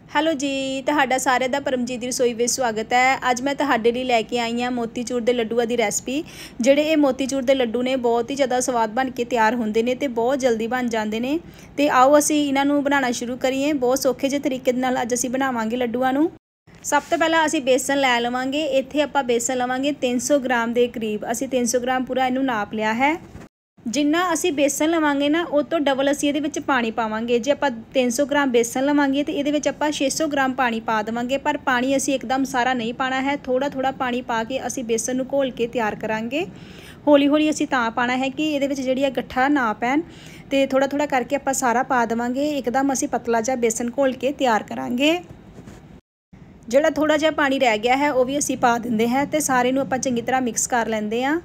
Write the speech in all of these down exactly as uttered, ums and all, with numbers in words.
Hello ਜੀ, ਤੁਹਾਡਾ ਸਾਰਿਆਂ ਦਾ ਪਰਮਜੀਤ ਦੀ ਰਸੋਈ ਵਿੱਚ ਸਵਾਗਤ ਹੈ। ਅੱਜ ਮੈਂ ਤੁਹਾਡੇ ਲਈ ਲੈ ਕੇ ਆਈ ਹਾਂ ਮੋਤੀਚੂਰ ਦੇ ਲੱਡੂਆਂ ਦੀ ਰੈਸਪੀ। ਜਿਹੜੇ ਇਹ ਮੋਤੀਚੂਰ ਦੇ ਲੱਡੂ ਨੇ ਬਹੁਤ ਹੀ ਜ਼ਿਆਦਾ ਸਵਾਦ ਬਣ ਕੇ ਤਿਆਰ ਹੁੰਦੇ ਨੇ ਤੇ ਬਹੁਤ ਜਲਦੀ ਬਣ ਜਾਂਦੇ ਨੇ। ਤੇ ਆਓ ਅਸੀਂ ਇਹਨਾਂ ਨੂੰ ਬਣਾਉਣਾ ਸ਼ੁਰੂ ਕਰੀਏ। ਬਹੁਤ ਸੌਖੇ ਜਿਹੇ ਤਰੀਕੇ ਦੇ ਨਾਲ ਅੱਜ ਅਸੀਂ ਬਣਾਵਾਂਗੇ ਲੱਡੂਆਂ ਨੂੰ। ਸਭ ਤੋਂ ਪਹਿਲਾਂ ਅਸੀਂ ਬੇਸਨ ਲੈ ਲਵਾਂਗੇ। ਇੱਥੇ ਆਪਾਂ ਬੇਸਨ ਲਵਾਂਗੇ ਤਿੰਨ ਸੌ ਗ੍ਰਾਮ ਦੇ ਕਰੀਬ। ਅਸੀਂ ਤਿੰਨ ਸੌ ਗ੍ਰਾਮ ਪੂਰਾ ਇਹਨੂੰ ਨਾਪ ਲਿਆ ਹੈ। ਜਿੰਨਾ ਅਸੀਂ ਬੇਸਨ ਲਵਾਂਗੇ ਨਾ ਉਹ ਤੋਂ ਡਬਲ ਅਸੀਂ ਇਹਦੇ ਵਿੱਚ ਪਾਣੀ ਪਾਵਾਂਗੇ। ਜੇ ਆਪਾਂ ਤਿੰਨ ਸੌ ਗ੍ਰਾਮ ਬੇਸਨ ਲਵਾਂਗੇ ਤੇ ਇਹਦੇ ਵਿੱਚ ਆਪਾਂ ਛੇ ਸੌ ਗ੍ਰਾਮ ਪਾਣੀ ਪਾ ਦੇਵਾਂਗੇ। ਪਰ ਪਾਣੀ ਅਸੀਂ ਇੱਕਦਮ ਸਾਰਾ ਨਹੀਂ ਪਾਣਾ ਹੈ, ਥੋੜਾ ਥੋੜਾ ਪਾਣੀ ਪਾ ਕੇ ਅਸੀਂ ਬੇਸਨ ਨੂੰ ਘੋਲ ਕੇ ਤਿਆਰ ਕਰਾਂਗੇ। ਹੌਲੀ ਹੌਲੀ ਅਸੀਂ ਤਾਂ ਪਾਣਾ ਹੈ ਕਿ ਇਹਦੇ ਵਿੱਚ ਜਿਹੜੀ ਆ ਗੱਠਾ ਨਾ ਪੈਣ, ਤੇ ਥੋੜਾ ਥੋੜਾ ਕਰਕੇ ਆਪਾਂ ਸਾਰਾ ਪਾ ਦੇਵਾਂਗੇ। ਇੱਕਦਮ ਅਸੀਂ ਪਤਲਾ ਜਿਹਾ ਬੇਸਨ ਘੋਲ ਕੇ ਤਿਆਰ ਕਰਾਂਗੇ। ਜਿਹੜਾ ਥੋੜਾ ਜਿਹਾ ਪਾਣੀ ਰਹਿ ਗਿਆ ਹੈ ਉਹ ਵੀ ਅਸੀਂ ਪਾ ਦਿੰਦੇ ਹਾਂ ਤੇ ਸਾਰੇ ਨੂੰ ਆਪਾਂ ਚੰਗੀ ਤਰ੍ਹਾਂ ਮਿਕਸ ਕਰ ਲੈਂਦੇ ਹਾਂ।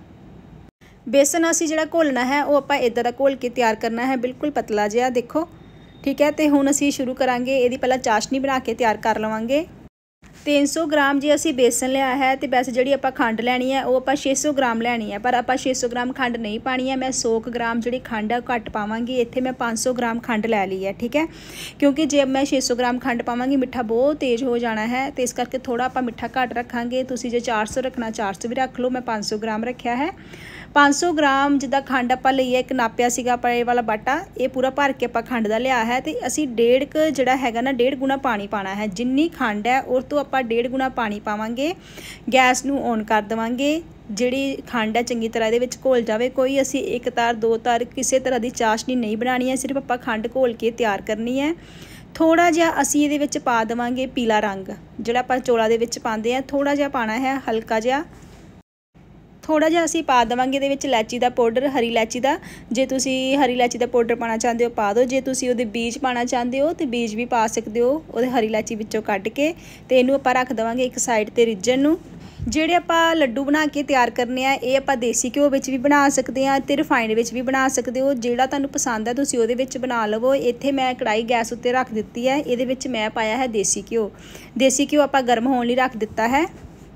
बेसन असी जिहड़ा घोलना है वो आपां इदां दा घोल के तैयार करना है, बिल्कुल पतला जिहा। देखो ठीक है। तो हुण असी शुरू करांगे। इहदी पहलां चाशनी बना के तैयार कर लवांगे। तीन सौ ग्राम जे असी बेसन लिया है तो वैसे जिहड़ी आपां खंड लैनी है वो आपां छे सौ ग्राम लैनी है, पर आपां छे सौ ग्राम खंड नहीं पानी है। मैं सौ ग्राम जिहड़ी खंड है घट पावांगी। इत्थे मैं पाँच सौ ग्राम खंड लै ली है, ठीक है। क्योंकि जे मैं छे सौ ग्राम खंड पावांगी मिठा बहुत तेज़ हो जाना है, तो इस करके थोड़ा आपां मिठा घट रखांगे। तुसीं जे चार सौ रखना चार सौ भी रख लो। मैं पाँच सौ ग्राम रखा है। पाँच सौ ग्राम जिदा खंड आपां लई एक नापिया सीगा पाए वाला बाटा, ये पूरा भर के आपां खंड दा लिया है। तो असी डेढ़ क जिहड़ा हैगा ना डेढ़ गुना पानी पाना है। जिन्नी खंड है उस तो आपां डेढ़ गुना पानी पावांगे। गैस नूं ऑन कर देवांगे। जिहड़ी खंड है चंगी तरह इहदे विच घोल जावे। कोई असी एक तार दो तार किसी तरह की चाशनी नहीं बनानी है, सिर्फ आपां खंड घोल के तैयार करनी है। थोड़ा जिहा असी इहदे विच पा देवांगे पीला रंग, जिहड़ा आपां चौला दे विच पांदे आ। थोड़ा जिहा पाना है, हल्का जिहा। थोड़ा जिहा असी पा देवांगे इहदे विच इलायची दा पाउडर, हरी इलायची दा। जे तुसी हरी इलायची दा पाउडर पाना चाहते हो पा दो। जे तुसी उहदे बीज पाना चाहते हो तो बीज भी पा सकते हो उहदे हरी इलायची विचों कढ के। ते इहनूं आपां रख देवांगे एक साइड ते रिज्जण नूं। ਜਿਹੜੇ ਆਪਾਂ ਲੱਡੂ ਬਣਾ ਕੇ ਤਿਆਰ ਕਰਨੇ ਆ ਇਹ ਆਪਾਂ ਦੇਸੀ ਘਿਓ ਵਿੱਚ ਵੀ ਬਣਾ ਸਕਦੇ ਆ ਤੇ ਰਿਫਾਈਨਡ ਵਿੱਚ ਵੀ ਬਣਾ ਸਕਦੇ ਹੋ। ਜਿਹੜਾ ਤੁਹਾਨੂੰ ਪਸੰਦ ਹੈ ਤੁਸੀਂ ਉਹਦੇ ਵਿੱਚ ਬਣਾ ਲਵੋ। ਇੱਥੇ ਮੈਂ ਕੜਾਈ ਗੈਸ ਉੱਤੇ ਰੱਖ ਦਿੱਤੀ ਹੈ। ਇਹਦੇ ਵਿੱਚ ਮੈਂ ਪਾਇਆ ਹੈ ਦੇਸੀ ਘਿਓ। ਦੇਸੀ ਘਿਓ ਆਪਾਂ ਗਰਮ ਹੋਣ ਲਈ ਰੱਖ ਦਿੱਤਾ ਹੈ।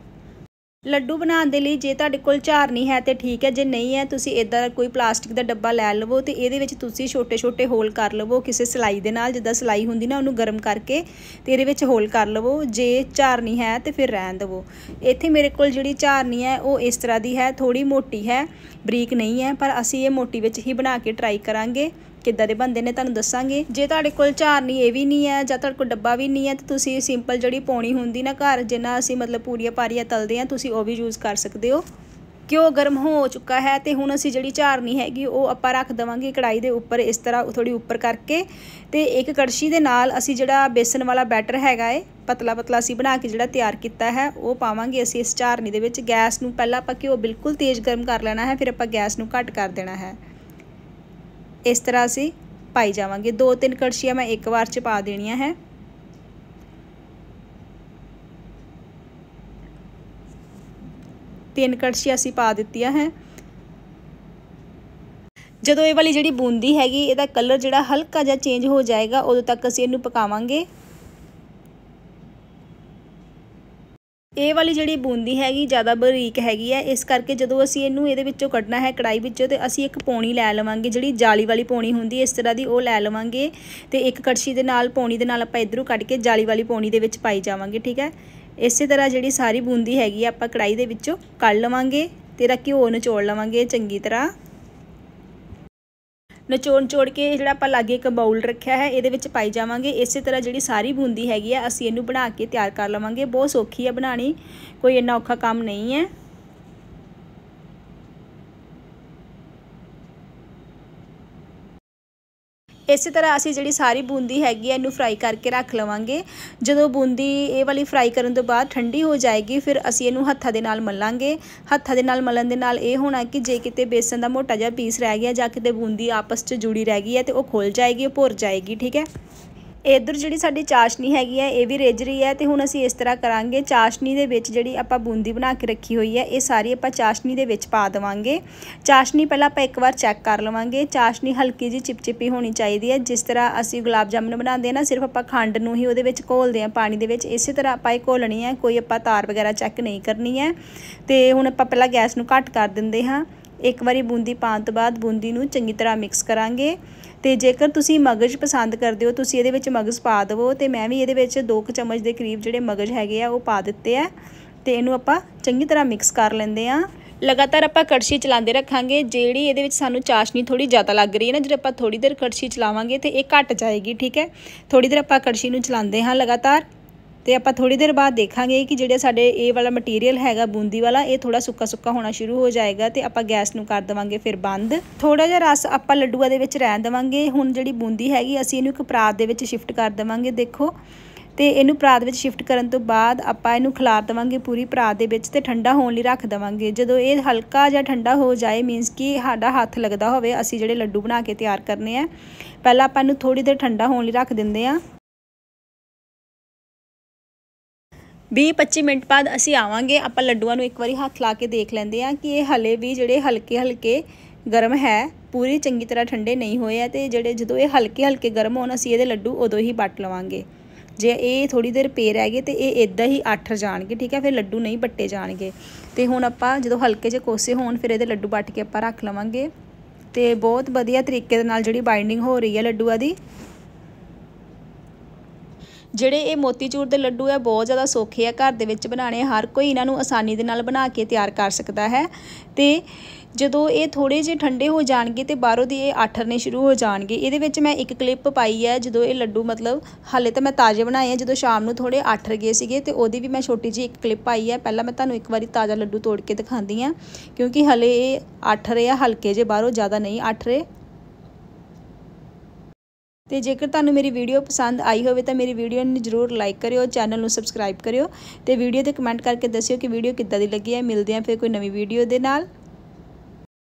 ਲੱਡੂ ਬਣਾਉਣ ਦੇ ਲਈ ਜੇ ਤੁਹਾਡੇ ਕੋਲ ਝਾਰਨੀ ਹੈ ਤੇ ਠੀਕ ਹੈ, ਜੇ ਨਹੀਂ ਹੈ ਤੁਸੀਂ ਇਦਾਂ ਕੋਈ ਪਲਾਸਟਿਕ ਦਾ ਡੱਬਾ ਲੈ ਲਵੋ ਤੇ ਇਹਦੇ ਵਿੱਚ ਤੁਸੀਂ ਛੋਟੇ ਛੋਟੇ ਹੋਲ ਕਰ ਲਵੋ ਕਿਸੇ ਸਿਲਾਈ ਦੇ ਨਾਲ। ਜਿੱਦਾਂ ਸਿਲਾਈ ਹੁੰਦੀ ਨਾ ਉਹਨੂੰ ਗਰਮ ਕਰਕੇ ਤੇ ਇਹਦੇ ਵਿੱਚ ਹੋਲ ਕਰ ਲਵੋ। ਜੇ ਝਾਰਨੀ ਹੈ ਤੇ ਫਿਰ ਰਹਿਣ ਦੇਵੋ। ਇੱਥੇ ਮੇਰੇ ਕੋਲ ਜਿਹੜੀ ਝਾਰਨੀ ਹੈ ਉਹ ਇਸ ਤਰ੍ਹਾਂ ਦੀ ਹੈ, ਥੋੜੀ ਮੋਟੀ ਹੈ, ਬਰੀਕ ਨਹੀਂ ਹੈ, ਪਰ ਅਸੀਂ ਇਹ ਮੋਟੀ ਵਿੱਚ ਹੀ ਬਣਾ ਕੇ ਟਰਾਈ ਕਰਾਂਗੇ। किद्दां दे बनदे ने तुहानूं दस्सांगे। जे तुहाडे कोल झारनी ये भी नहीं है जां तुहाडे कोल डब्बा भी नहीं है तो तुसीं सिंपल जिहड़ी पौनी हुंदी ना घर जिन्ना असीं मतलब पूड़ियां पारियां तलदे हां तुसीं ओह भी यूज़ कर सकदे हो। घिओ गर्म हो चुका है तो हुण असीं जिहड़ी झारनी हैगी वो आपां रख देवांगे कढ़ाई दे उपर इस तरह थोड़ी उपर करके। ते एक कड़छी दे नाल असीं जिहड़ा बेसन वाला बैटर हैगा है पतला पतला असीं बना के जिहड़ा तैयार कीता है वो पावांगे असीं इस झारनी दे विच। गैस नूं पहलां आपां घिओ बिल्कुल तेज़ गर्म कर लेना है, फिर आपां गैस नूं घट कर देना है। इस तरह असीं पाई जावांगे। दो तीन कड़छियाँ मैं एक बार च पा देनियां है। तीन कड़छियाँ असीं पा दित्तियां है। जदों ये वाली जिहड़ी बूंदी हैगी इहदा कलर जिहड़ा हल्का जिहा चेंज हो जाएगा उदों तक असीं इहनूं पकावांगे। ਇਹ वाली जिहड़ी बूंदी हैगी ज़्यादा बरीक हैगी है, इस करके जदों असीं इहनूं इहदे विचों कढना है कढ़ाई विचों ते असीं एक पौनी लै लवांगे। जिहड़ी जाली वाली पौनी हुंदी इस तरह दी वो लै लवांगे ते एक कड़छी दे नाल पौनी दे नाल आपां इधरों कढ के जाली वाली पौनी दे विच पाई जावांगे, ठीक है। इसे तरह जिहड़ी सारी बूंदी हैगी आपां कढ़ाई दे विचों कढ लवांगे ते इहदा घिओ नचोड़ लवांगे चंगी तरह। नचोड़ नचोड़ के जिहड़ा आपां लागे एक बाउल रखिया है इहदे विच पाई जावांगे। इस तरह जिहड़ी सारी बूंदी हैगी है असीं इहनूं बना के तैयार कर लवांगे। बहुत सौखी है बनानी, कोई इन्ना औखा काम नहीं है। इस तरह असीं जिहड़ी सारी बूंदी हैगी इहनूं फ्राई करके रख लवांगे। जदों बूंदी ये वाली फ्राई करन तो बाद ठंडी हो जाएगी फिर असीं इहनूं हत्थां दे नाल मलांगे। हत्थां दे नाल मलन दे नाल ये होना कि जे किते बेसन दा मोटा जिहा पीस रह गया जां किते बूंदी आपस च जुड़ी रह गई है तो वो खुल जाएगी, भुर जाएगी, ठीक है। इधर जिहड़ी साडी चाशनी हैगी है ये भी रिज रही है। तो हुण असीं इस तरह करांगे, चाशनी दे विच जिहड़ी आपां बूंदी बना के रखी हुई है ये सारी आपां चाशनी दे विच पा देवांगे। चाशनी पहलां आपां एक बार चैक कर लवांगे। चाशनी हल्की जी चिपचिपी होनी चाहिए है। जिस तरह असीं गुलाब जामुन बनाते हैं ना सिर्फ आपां खंड नूं ही उहदे विच घोलदे हां पानी दे विच, इस तरह आपां ये घोलनी है। कोई आपां तार वगैरह चैक नहीं करनी है। तो हुण आपां पहलां गैस नूं घट कर दिंदे हां। एक बारी बूंदी पाउण तो बाद बूंदी नूं चंगी तरह मिक्स करांगे। ਤੇ ਜੇਕਰ ਤੁਸੀਂ ਮਗਜ਼ ਪਸੰਦ ਕਰਦੇ ਹੋ ਤੁਸੀਂ ਇਹਦੇ ਵਿੱਚ ਮਗਜ਼ ਪਾ ਦੇਵੋ। ਤੇ ਮੈਂ ਵੀ ਇਹਦੇ ਵਿੱਚ ਦੋ ਕੁ ਚਮਚ ਦੇ ਕਰੀਬ ਜਿਹੜੇ ਮਗਜ਼ ਹੈਗੇ ਆ ਉਹ ਪਾ ਦਿੱਤੇ ਆ। ਤੇ ਇਹਨੂੰ ਆਪਾਂ ਚੰਗੀ ਤਰ੍ਹਾਂ ਮਿਕਸ ਕਰ ਲੈਂਦੇ ਆ। ਲਗਾਤਾਰ ਆਪਾਂ ਕੜਛੀ ਚਲਾਉਂਦੇ ਰੱਖਾਂਗੇ। ਜਿਹੜੀ ਇਹਦੇ ਵਿੱਚ ਸਾਨੂੰ ਚਾਸ਼ਨੀ ਥੋੜੀ ਜ਼ਿਆਦਾ ਲੱਗ ਰਹੀ ਹੈ ਨਾ, ਜਦੋਂ ਆਪਾਂ ਥੋੜੀ ਦੇਰ ਕੜਛੀ ਚਲਾਵਾਂਗੇ ਤੇ ਇਹ ਘਟ ਜਾਏਗੀ। ਠੀਕ ਹੈ, ਥੋੜੀ ਦੇਰ ਆਪਾਂ ਕੜਛੀ ਨੂੰ ਚਲਾਉਂਦੇ ਹਾਂ ਲਗਾਤਾਰ। ਤੇ ਆਪਾਂ ਥੋੜੀ ਦੇਰ ਬਾਅਦ ਦੇਖਾਂਗੇ ਕਿ ਜਿਹੜੇ ਸਾਡੇ ਇਹ ਵਾਲਾ ਮਟੀਰੀਅਲ ਹੈਗਾ ਬੂੰਦੀ ਵਾਲਾ, ਇਹ ਥੋੜਾ ਸੁੱਕਾ ਸੁੱਕਾ ਹੋਣਾ ਸ਼ੁਰੂ ਹੋ ਜਾਏਗਾ। ਤੇ ਆਪਾਂ ਗੈਸ ਨੂੰ ਕਰ ਦੇਵਾਂਗੇ ਫਿਰ ਬੰਦ। ਥੋੜਾ ਜਿਹਾ ਰਸ ਆਪਾਂ ਲੱਡੂਆਂ ਦੇ ਵਿੱਚ ਰਹਿਣ ਦੇਵਾਂਗੇ। ਹੁਣ ਜਿਹੜੀ ਬੂੰਦੀ ਹੈਗੀ ਅਸੀਂ ਇਹਨੂੰ ਇੱਕ ਪਰਾਤ ਦੇ ਵਿੱਚ ਸ਼ਿਫਟ ਕਰ ਦੇਵਾਂਗੇ। ਦੇਖੋ, ਤੇ ਇਹਨੂੰ ਪਰਾਤ ਵਿੱਚ ਸ਼ਿਫਟ ਕਰਨ ਤੋਂ ਬਾਅਦ ਆਪਾਂ ਇਹਨੂੰ ਖਿਲਾਰ ਦੇਵਾਂਗੇ ਪੂਰੀ ਪਰਾਤ ਦੇ ਵਿੱਚ ਤੇ ਠੰਡਾ ਹੋਣ ਲਈ ਰੱਖ ਦੇਵਾਂਗੇ। ਜਦੋਂ ਇਹ ਹਲਕਾ ਜਿਹਾ ਠੰਡਾ ਹੋ ਜਾਏ, ਮੀਨਸ ਕਿ ਸਾਡਾ ਹੱਥ ਲੱਗਦਾ ਹੋਵੇ ਅਸੀਂ ਜਿਹੜੇ ਲੱਡੂ ਬਣਾ ਕੇ ਤਿਆਰ ਕਰਨੇ ਆ, ਪਹਿਲਾਂ ਆਪਾਂ ਇਹਨੂੰ ਥੋੜੀ ਦੇਰ ਠੰਡਾ ਹੋਣ ਲਈ ਰੱਖ ਦਿੰਦੇ ਆ। ਵੀਹ ਪੱਚੀ ਮਿੰਟ ਬਾਅਦ ਅਸੀਂ ਆਵਾਂਗੇ। ਆਪਾਂ ਲੱਡੂਆਂ ਨੂੰ ਇੱਕ ਵਾਰੀ ਹੱਥ ਲਾ ਕੇ ਦੇਖ ਲੈਂਦੇ ਆ ਕਿ ਇਹ ਹਲੇ ਵੀ ਜਿਹੜੇ ਹਲਕੇ ਹਲਕੇ ਗਰਮ ਹੈ, ਪੂਰੀ ਚੰਗੀ ਤਰ੍ਹਾਂ ਠੰਡੇ ਨਹੀਂ ਹੋਏ ਆ। ਤੇ ਜਿਹੜੇ ਜਦੋਂ ਇਹ ਹਲਕੇ ਹਲਕੇ ਗਰਮ ਹੋਣ ਅਸੀਂ ਇਹਦੇ ਲੱਡੂ ਉਦੋਂ ਹੀ ਵੱਟ ਲਵਾਂਗੇ। ਜੇ ਇਹ ਥੋੜੀ ਦੇਰ ਪਏ ਰਹਿ ਗਏ ਤੇ ਇਹ ਇਦਾਂ ਹੀ ਅੱਠਰ ਜਾਣਗੇ। ਠੀਕ ਹੈ, ਫਿਰ ਲੱਡੂ ਨਹੀਂ ਵੱਟੇ ਜਾਣਗੇ। ਤੇ ਹੁਣ ਆਪਾਂ ਜਦੋਂ ਹਲਕੇ ਜਿਹੇ ਕੋਸੇ ਹੋਣ ਫਿਰ ਇਹਦੇ ਲੱਡੂ ਵੱਟ ਕੇ ਆਪਾਂ ਰੱਖ ਲਵਾਂਗੇ। ਤੇ ਬਹੁਤ ਵਧੀਆ ਤਰੀਕੇ ਦੇ ਨਾਲ ਜਿਹੜੀ ਬਾਈਂਡਿੰਗ ਹੋ ਰਹੀ ਹੈ ਲੱਡੂਆਂ ਦੀ। ਜਿਹੜੇ ਇਹ ਮੋਤੀਚੂਰ ਦੇ ਲੱਡੂ ਹੈ ਬਹੁਤ ਜ਼ਿਆਦਾ ਸੌਖੇ ਆ ਘਰ ਦੇ ਵਿੱਚ ਬਣਾਉਣੇ। ਹਰ ਕੋਈ ਇਹਨਾਂ ਨੂੰ ਆਸਾਨੀ ਦੇ ਨਾਲ ਬਣਾ ਕੇ ਤਿਆਰ ਕਰ ਸਕਦਾ ਹੈ। ਤੇ ਜਦੋਂ ਇਹ ਥੋੜੇ ਜਿਹੇ ਠੰਡੇ ਹੋ ਜਾਣਗੇ ਤੇ ਬਾਹਰੋਂ ਦੀ ਇਹ ਆਠਰਨੇ ਸ਼ੁਰੂ ਹੋ ਜਾਣਗੇ। ਇਹਦੇ ਵਿੱਚ ਮੈਂ ਇੱਕ ਕਲਿੱਪ ਪਾਈ ਹੈ ਜਦੋਂ ਇਹ ਲੱਡੂ, ਮਤਲਬ ਹਾਲੇ ਤਾਂ ਮੈਂ ਤਾਜ਼ੇ ਬਣਾਏ ਆ, ਜਦੋਂ ਸ਼ਾਮ ਨੂੰ ਥੋੜੇ ਆਠਰ ਗਏ ਸੀਗੇ ਤੇ ਉਹਦੀ ਵੀ ਮੈਂ ਛੋਟੀ ਜਿਹੀ ਇੱਕ ਕਲਿੱਪ ਪਾਈ ਹੈ। ਪਹਿਲਾਂ ਮੈਂ ਤੁਹਾਨੂੰ ਇੱਕ ਵਾਰੀ ਤਾਜ਼ਾ ਲੱਡੂ ਤੋੜ ਕੇ ਦਿਖਾਉਂਦੀ ਹਾਂ, ਕਿਉਂਕਿ ਹਲੇ ਇਹ ਆਠਰੇ ਆ ਹਲਕੇ ਜਿਹੇ, ਬਾਹਰੋਂ ਜ਼ਿਆਦਾ ਨਹੀਂ ਆਠਰੇ। ਤੇ ਜੇਕਰ ਤੁਹਾਨੂੰ ਮੇਰੀ ਵੀਡੀਓ ਪਸੰਦ ਆਈ ਹੋਵੇ ਤਾਂ ਮੇਰੀ ਵੀਡੀਓ ਨੂੰ ਜ਼ਰੂਰ ਲਾਈਕ ਕਰਿਓ, ਚੈਨਲ ਨੂੰ ਸਬਸਕ੍ਰਾਈਬ ਕਰਿਓ ਤੇ ਵੀਡੀਓ ਤੇ ਕਮੈਂਟ ਕਰਕੇ ਦੱਸਿਓ ਕਿ ਵੀਡੀਓ ਕਿੱਦਾਂ ਦੀ ਲੱਗੀ ਹੈ। ਮਿਲਦੇ ਹਾਂ ਫਿਰ ਕੋਈ ਨਵੀਂ ਵੀਡੀਓ ਦੇ ਨਾਲ।